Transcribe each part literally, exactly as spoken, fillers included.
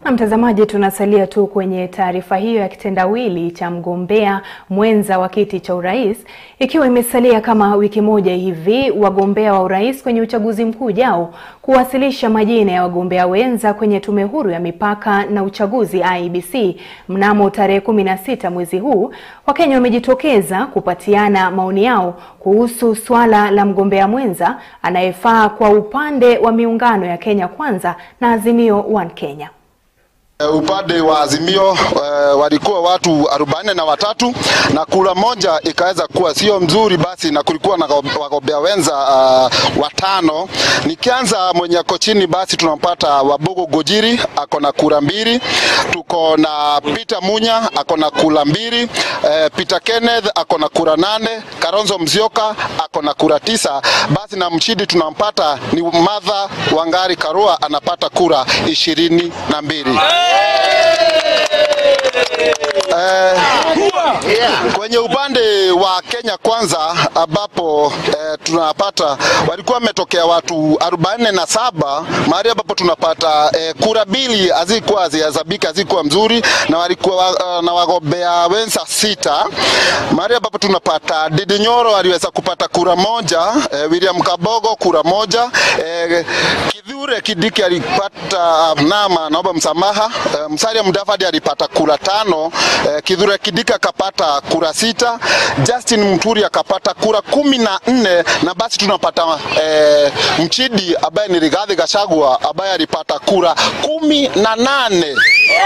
Na mtazamaji, tunasalia tu kwenye taarifa hiyo ya kitendawili cha mgombea mwenza wa kiti cha urais, ikiwa imesalia kama wiki moja hivi wagombea wa urais kwenye uchaguzi mkuu ujao kuwasilisha majina ya wagombea wenza kwenye Tume Huru ya Mipaka na Uchaguzi I E B C mnamo tarehe kumi na sita mwezi huu. Wakenya wamejitokeza kupatiana maoni yao kuhusu swala la mgombea mwenza anayefaa kwa upande wa miungano ya Kenya Kwanza na Azimio One Kenya. Upande wa Azimio uh, walikuwa watu arobaini na watatu na kura moja ikaweza kuwa sio mzuri, basi na kulikuwa na wagombea wenza uh, watano. Nikianza mwenye ako chini, basi tunampata Wabogo Gojiri ako na kura mbili, tuko na Peter Munya ako na kura mbili, uh, Peter Kenneth ako na kura nane, Karonzo Mzioka ako na kura tisa. Basi na mshindi tunampata ni Martha Wangari Karua anapata kura ishirini na mbili. Uh, kwenye upande wa Kenya Kwanza ambapo uh, tunapata walikuwa wametokea watu arobaini na saba, mahali ambapo tunapata uh, kura mbili hazikuwa zihesabika, hazikuwa mzuri, na walikuwa uh, na wagombea wenza sita, mahali ambapo tunapata Didi Nyoro aliweza kupata kura moja, uh, William Kabogo kura moja, uh, Kithure Kidiki alipata uh, nama naomba msamaha, uh, Musalia Mudavadi alipata kura tano, uh, Kithure Kidiki akapata kura sita, Justin Muturi akapata kura kumi na nne, na basi tunapata eh, mchidi ambaye ni Rigathi Gachagua ambaye alipata kura kumi na nane.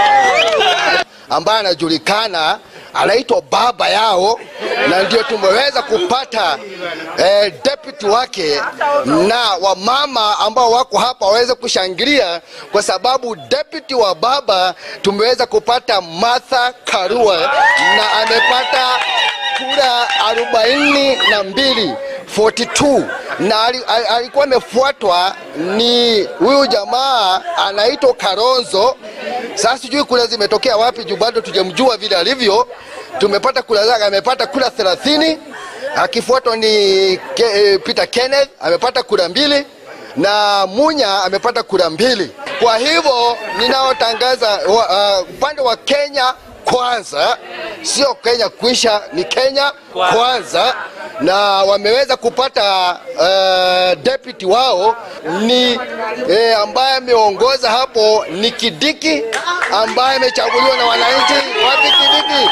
Ambaye anajulikana anaitwa baba yao, na ndio tumeweza kupata eh, deputy wake, na wamama ambao wako hapa waweze kushangilia kwa sababu deputy wa baba tumeweza kupata Martha Karua na amepata kura arobaini na mbili, arobaini na mbili, na alikuwa amefuatwa ni huyu jamaa anaitwa Karonzo. Sasa sijui kura zimetokea wapi juu bado tujamjua vile alivyo. Tumepata kura zake, amepata kura thelathini, akifuatwa ni Ke, Peter Kenneth amepata kura mbili na Munya amepata kura mbili. Kwa hivyo ninaotangaza upande uh, wa Kenya Kwanza, sio Kenya kwisha, ni Kenya Kwanza, na wameweza kupata uh, deputy wao ni eh, ambaye ameongoza hapo ni Kidiki ambaye amechaguliwa na wananchi. Wapi Kidiki?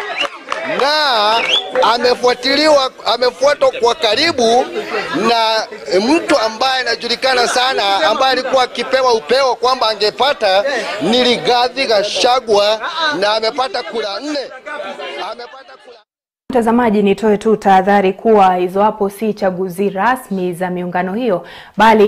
Na amefuatiliwa amefuatwa kwa karibu na mtu ambaye anajulikana sana ambaye alikuwa akipewa upeo kwamba angepata ni Rigathi Gachagua na amepata kura nne. Amepata kura. Mtazamaji, nitoe tu tahadhari kuwa hizo hapo si chaguzi rasmi za miungano hiyo, bali